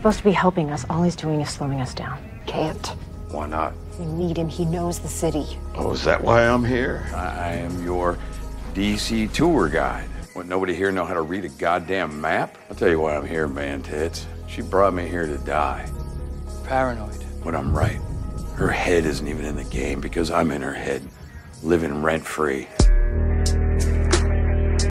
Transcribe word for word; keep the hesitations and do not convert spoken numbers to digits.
supposed to be helping us. All he's doing is slowing us down. Can't. Why not? We need him. He knows the city. Oh, is that why I'm here? I am your D C tour guide. What, nobody here know how to read a goddamn map? I'll tell you why I'm here, man, Tits. She brought me here to die. Paranoid. But I'm right. Her head isn't even in the game because I'm in her head, living rent-free.